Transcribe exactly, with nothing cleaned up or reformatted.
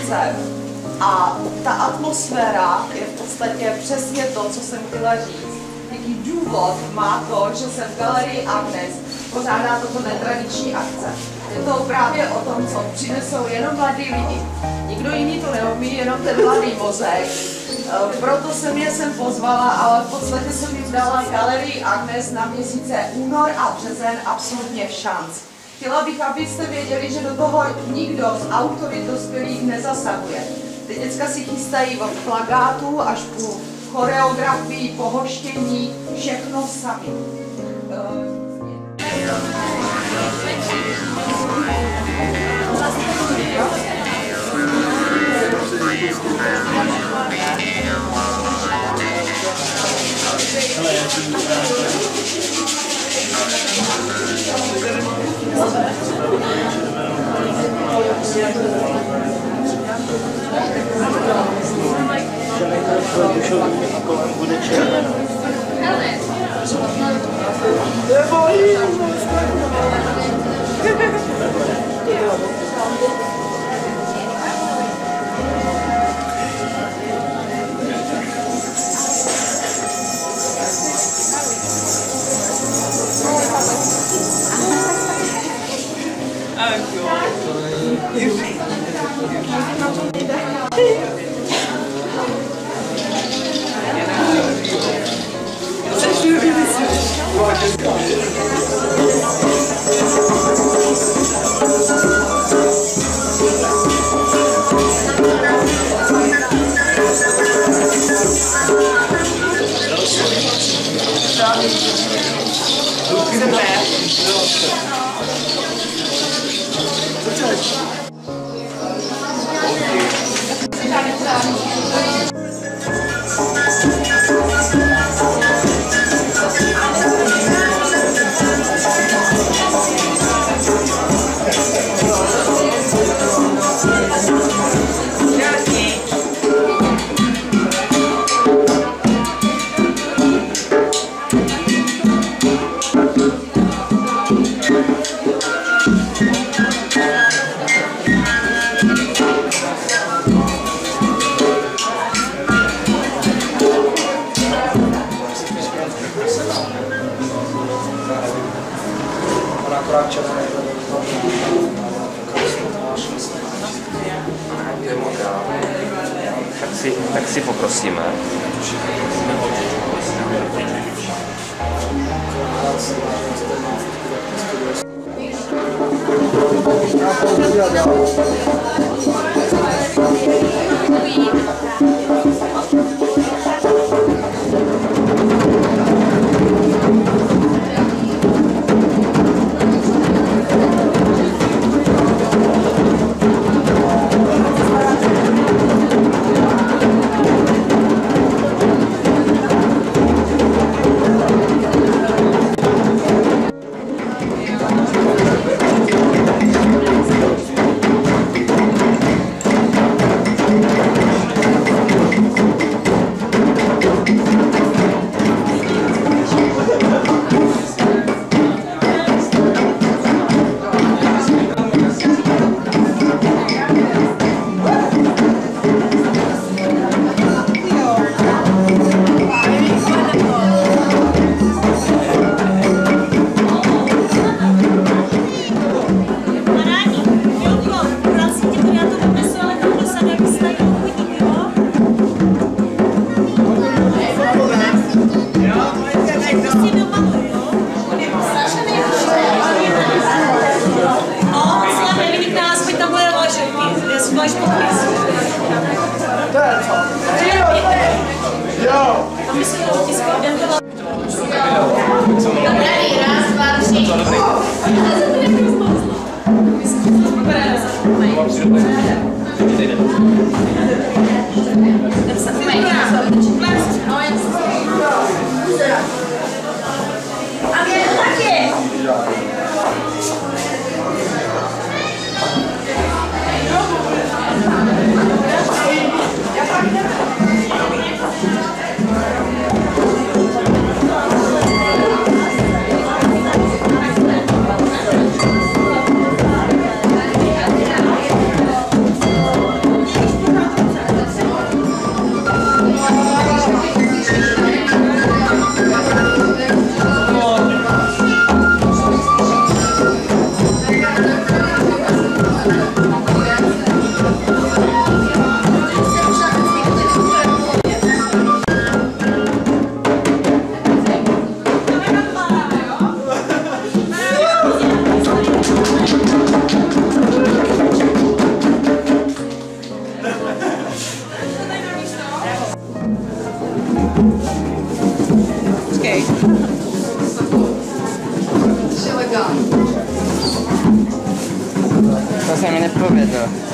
jsem. A ta atmosféra je v podstatě přesně to, co jsem chtěla říct. Jaký důvod má to, že se v galerii Agnes pořádá toto netradiční akce. Je to právě o tom, co přinesou jenom mladí lidi. Nikdo jiný to neumí, jenom ten mladý mozek. Proto jsem je sem pozvala, ale v podstatě jsem jim dala galerii Agnes na měsíce únor a březen absolutně šanc. Chtěla bych, abyste věděli, že do toho nikdo z autorit dospělých nezasahuje. Ty děcka si chystají od plakátů až po choreografii, pohoštění, všechno sami. Kolem bude červená. Tak si, tak si poprosíme. Odpověď, no.